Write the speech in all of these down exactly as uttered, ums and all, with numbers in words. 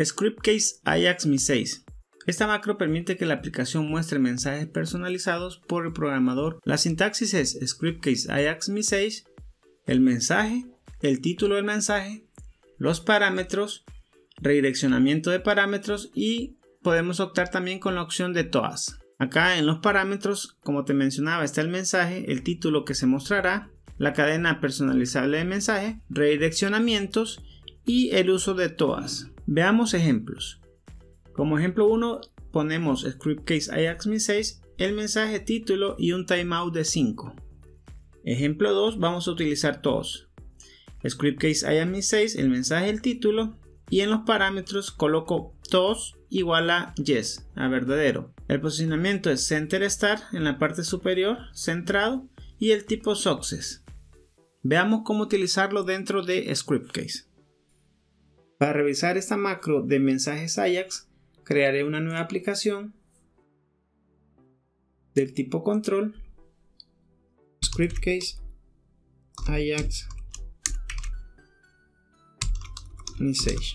ScriptCase Ajax M I seis. Esta macro permite que la aplicación muestre mensajes personalizados por el programador. La sintaxis es ScriptCase Ajax M I seis, el mensaje, el título del mensaje, los parámetros, redireccionamiento de parámetros y podemos optar también con la opción de todas. Acá en los parámetros, como te mencionaba, está el mensaje, el título que se mostrará, la cadena personalizable de mensaje, redireccionamientos y el uso de todas. Veamos ejemplos. Como ejemplo uno ponemos ScriptCase Ajax M I seis, el mensaje título y un timeout de cinco. Ejemplo dos, vamos a utilizar todos. ScriptCase Ajax M I seis, el mensaje, el título y en los parámetros coloco todos igual a yes, a verdadero. El posicionamiento es center star en la parte superior, centrado, y el tipo success. Veamos cómo utilizarlo dentro de ScriptCase. Para revisar esta macro de mensajes Ajax, crearé una nueva aplicación del tipo control, ScriptCase Ajax M I seis.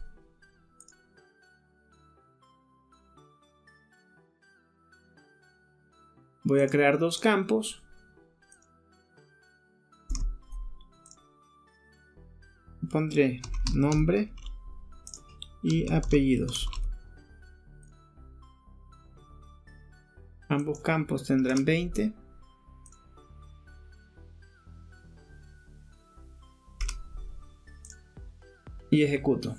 Voy a crear dos campos. Pondré nombre y apellidos. Ambos campos tendrán veinte. Y ejecuto.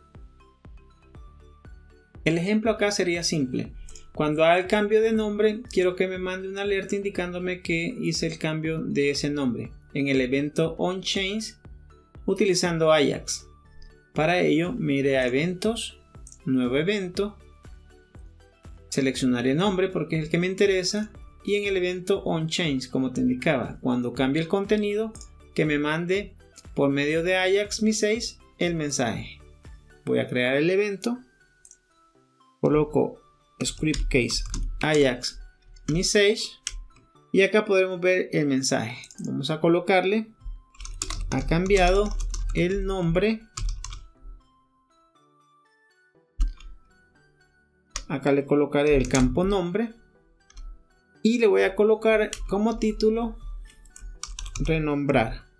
El ejemplo acá sería simple. Cuando haga el cambio de nombre, quiero que me mande una alerta indicándome que hice el cambio de ese nombre en el evento onChange utilizando Ajax. Para ello me iré a eventos, nuevo evento, seleccionaré nombre porque es el que me interesa y en el evento onChange, como te indicaba, cuando cambie el contenido, que me mande por medio de Ajax M I seis el mensaje. Voy a crear el evento, coloco ScriptCase Ajax M I seis y acá podremos ver el mensaje. Vamos a colocarle, ha cambiado el nombre. Acá le colocaré el campo nombre y le voy a colocar como título renombrar.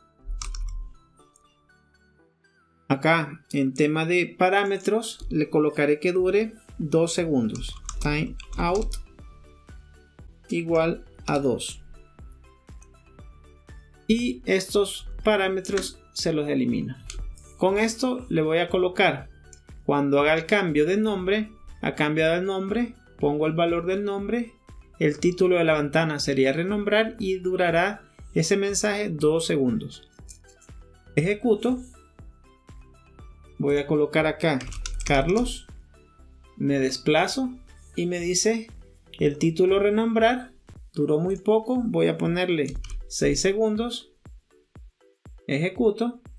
Acá en tema de parámetros le colocaré que dure dos segundos. Timeout igual a dos. Y estos parámetros se los elimino. Con esto le voy a colocar cuando haga el cambio de nombre, ha cambiado el nombre, pongo el valor del nombre, el título de la ventana sería renombrar y durará ese mensaje dos segundos. Ejecuto. Voy a colocar acá Carlos, me desplazo y me dice el título renombrar, duró muy poco, voy a ponerle seis segundos, ejecuto,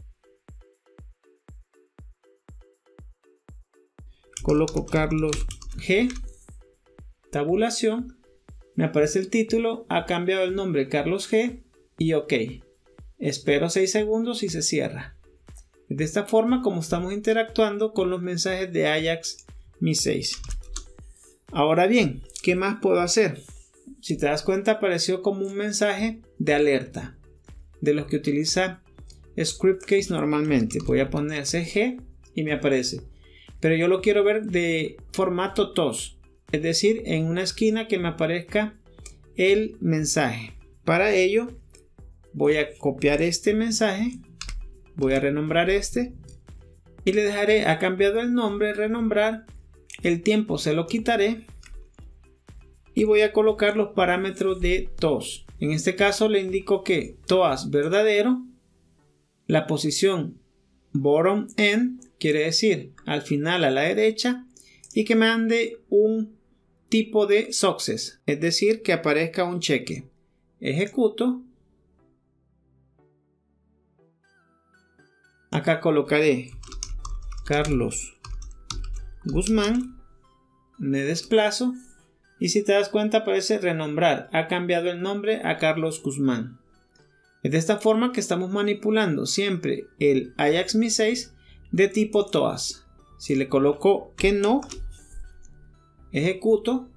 coloco Carlos G, tabulación, me aparece el título, ha cambiado el nombre Carlos G y OK, espero seis segundos y se cierra. De esta forma como estamos interactuando con los mensajes de Ajax M I seis. Ahora bien, ¿qué más puedo hacer? Si te das cuenta, apareció como un mensaje de alerta de los que utiliza ScriptCase normalmente. Voy a poner C G y me aparece, pero yo lo quiero ver de formato T O S, es decir, en una esquina que me aparezca el mensaje. Para ello voy a copiar este mensaje, voy a renombrar este y le dejaré, ha cambiado el nombre, renombrar, el tiempo se lo quitaré y voy a colocar los parámetros de T O S. En este caso le indico que T O A S verdadero, la posición bottom end, quiere decir al final a la derecha, y que me ande un tipo de success, es decir, que aparezca un cheque. Ejecuto. Acá colocaré Carlos Guzmán, me desplazo y si te das cuenta aparece renombrar, ha cambiado el nombre a Carlos Guzmán. Es de esta forma que estamos manipulando siempre el Ajax M I seis de tipo T O A S. Si le coloco que no, ejecuto,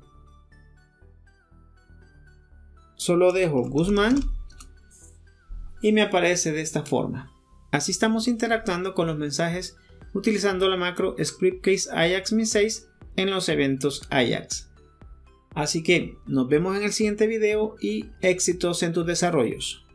solo dejo Guzmán y me aparece de esta forma. Así estamos interactuando con los mensajes utilizando la macro script-case ajax min seis en los eventos Ajax. Así que nos vemos en el siguiente video y éxitos en tus desarrollos.